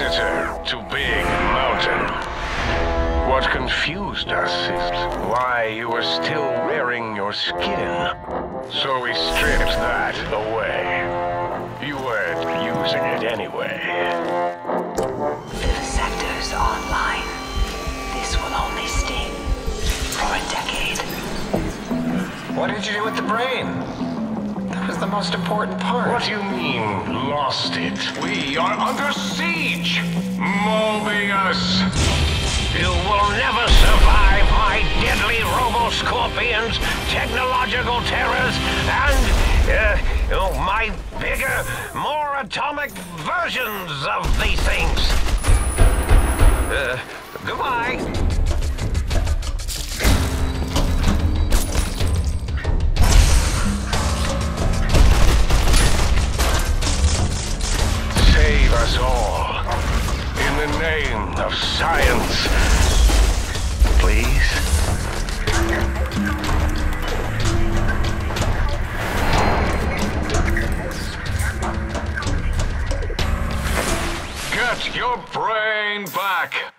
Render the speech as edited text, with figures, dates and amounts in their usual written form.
visitor to Big Mountain. What confused us is why you were still wearing your skin. So we stripped that away. You weren't using it anyway. Vivisector's online. This will only sting for a decade. What did you do with the brain? That was the most important part. What do you mean, lost it? We are under siege! Mobius! You will never survive my deadly robo-scorpions, technological terrors, and, my bigger, more atomic versions of these things. Goodbye. Save us all. In the name of science. Please? Get your brain back!